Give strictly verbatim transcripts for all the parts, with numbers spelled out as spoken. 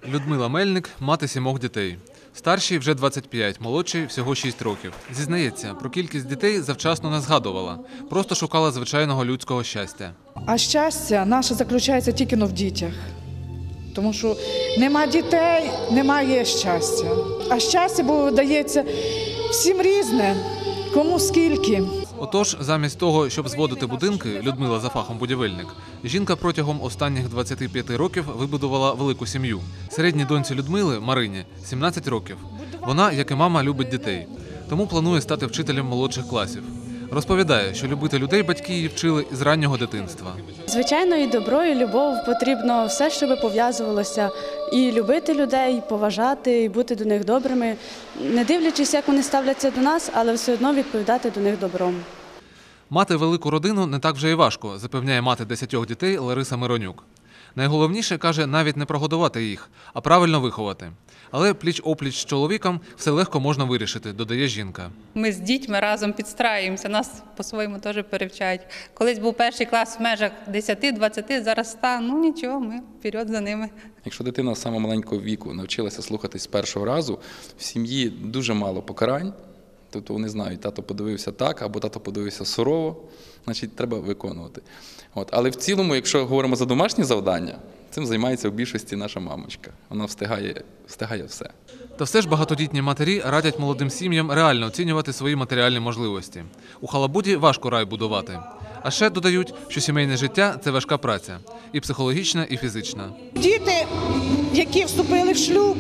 Людмила Мельник – мати сімох дітей. Старшій вже двадцять п'ять, молодшій – всього шість років. Зізнається, про кількість дітей завчасно не згадувала. Просто шукала звичайного людського щастя. А щастя наше заключається тільки в дітях. Тому що нема дітей, немає щастя. А щастя, бо дається всім різне, кому скільки. Отож, замість того, щоб зводити будинки, Людмила за фахом будівельник, жінка протягом останніх двадцяти п'яти років вибудувала велику сім'ю. Середній доньці Людмили, Марині, сімнадцять років. Вона, як і мама, любить дітей. Тому планує стати вчителем молодших класів. Розповідає, що любити людей батьки її вчили із раннього дитинства. Звичайно, і добро, і любов потрібно все, щоб пов'язувалося. І любити людей, і поважати, і бути до них добрими. Не дивлячись, як вони ставляться до нас, але все одно відповідати до них добром. Мати велику родину не так вже і важко, запевняє мати десятьох дітей Лариса Миронюк. Найголовніше, каже, навіть не прогодувати їх, а правильно виховати. Але пліч-опліч з чоловіком все легко можна вирішити, додає жінка. Ми з дітьми разом підстраюємося, нас по-своєму теж перевчають. Колись був перший клас в межах десяти-двадцяти, зараз ста, ну нічого, ми вперед за ними. Якщо дитина з самого маленького віку навчилася слухатись з першого разу, в сім'ї дуже мало покарань. Тобто вони знають, тато подивився так, або тато подивився сурово, значить треба виконувати. От. Але в цілому, якщо говоримо за домашні завдання, цим займається в більшості наша мамочка. Вона встигає, встигає все. Та все ж багатодітні матері радять молодим сім'ям реально оцінювати свої матеріальні можливості. У халабуді важко рай будувати. А ще додають, що сімейне життя – це важка праця. І психологічна, і фізична. Діти, які вступили в шлюб,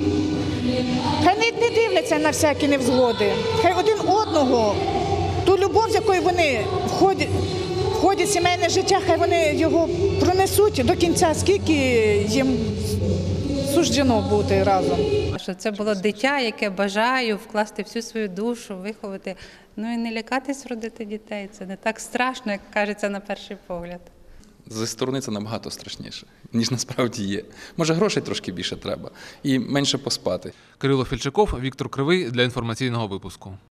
хай не, не дивляться на всякі невзгоди. Хай один одного, ту любов, з якою вони входять, входять в сімейне життя, хай вони його пронесуть до кінця, скільки їм суждено бути разом. Що це було дитя, яке бажаю вкласти всю свою душу, виховати. Ну і не лякатись родити дітей. Це не так страшно, як кажеться на перший погляд. Зі сторони це набагато страшніше, ніж насправді є. Може, грошей трошки більше треба і менше поспати. Кирило Фільчаков, Віктор Кривий для інформаційного випуску.